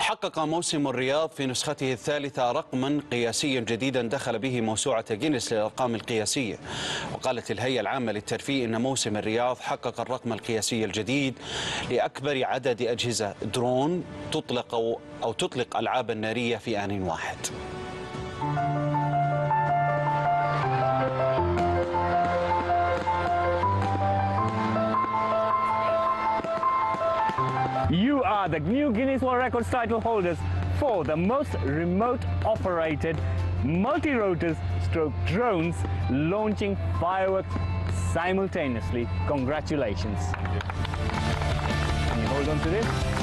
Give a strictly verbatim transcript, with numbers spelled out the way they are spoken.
حقق موسم الرياض في نسخته الثالثة رقما قياسيا جديدا دخل به موسوعة جينيس للأرقام القياسية. وقالت الهيئة العامة للترفيه إن موسم الرياض حقق الرقم القياسي الجديد لأكبر عدد أجهزة درون تطلق أو تطلق ألعابا نارية في آن واحد. You are the new Guinness World Records title holders for the most remote operated multi-rotors stroke drones launching fireworks simultaneously. Congratulations. Can you hold on to this?